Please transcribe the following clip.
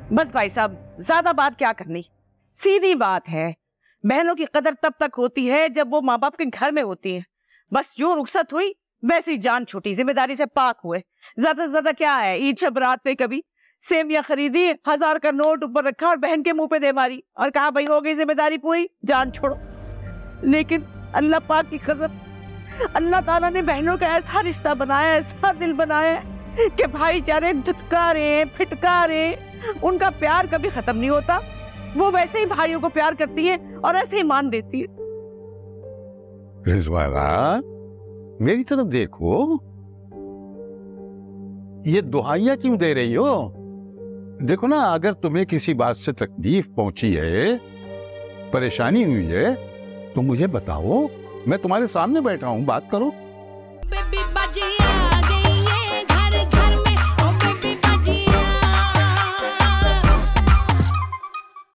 बस भाई साहब, ज्यादा बात क्या करनी, सीधी बात है। बहनों की कदर तब तक होती है जब वो माँ बाप के घर में होती है। बस यूं रुखसत हुई वैसी जान छूटी, जिम्मेदारी से पाक हुए। ज्यादा से ज्यादा क्या है, ईद शब रात पे कभी सेमिया खरीदी, 1000 का नोट ऊपर रखा और बहन के मुंह पे दे मारी और कहा भाई हो गई जिम्मेदारी पूरी, जान छोड़ो। लेकिन अल्लाह पाक की कसम, अल्लाह ताला ने बहनों का ऐसा रिश्ता बनाया, ऐसा दिल बनाया कि भाईचारे धुतकारे फिटकारे, उनका प्यार कभी खत्म नहीं होता। वो वैसे ही भाइयों को प्यार करती है और ऐसे ही मान देती है। रिजवाना, मेरी तरफ देखो, ये दुहाइयां क्यों दे रही हो? देखो ना, अगर तुम्हें किसी बात से तकलीफ पहुंची है, परेशानी हुई है, तो मुझे बताओ, मैं तुम्हारे सामने बैठा हूं, बात करो।